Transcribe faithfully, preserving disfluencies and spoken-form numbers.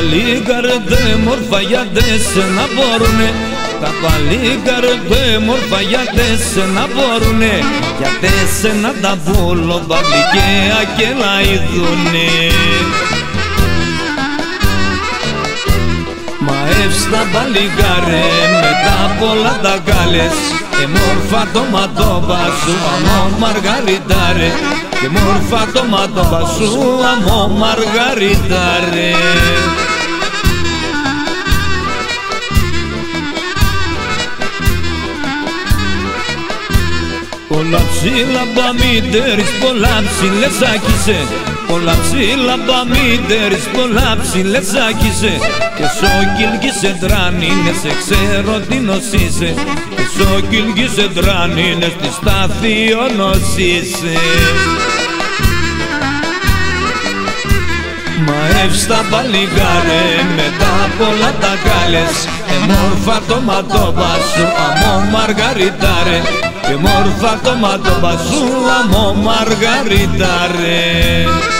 παλίγαρδε μόρφα γιατί σένα μπορούνε, τα παλίγαρδε μόρφα γιατί σένα μπορούνε, γιατί σένα τα βουλοβαλικαία και λαϊδούνε. Μα εύστα παλιγάρε μετά πολλά τα κάλες, και μόρφα το ματώπα σου αμό μαργαριτάρε, και μόρφα το ματώπα σου αμό μαργαριτάρε. Πολλά ψήλαμπα μητερείς, πολλά ψηλές άκησε, πολλά ψήλαμπα μητερείς, πολλά ψηλές άκησε, και σοκυλγήσε τρανίνες, ξέρω τι νοσήσε, και σοκυλγήσε τρανίνες, τη στάθιο νοσήσε. Μα εύστα παλιγάρε μετά πολλά τα κάλες, εμόρφα το ματώπα σου αμό μαργαριτάρε, και μόρφα το ματώπα σου αμό μαργαριτάρε.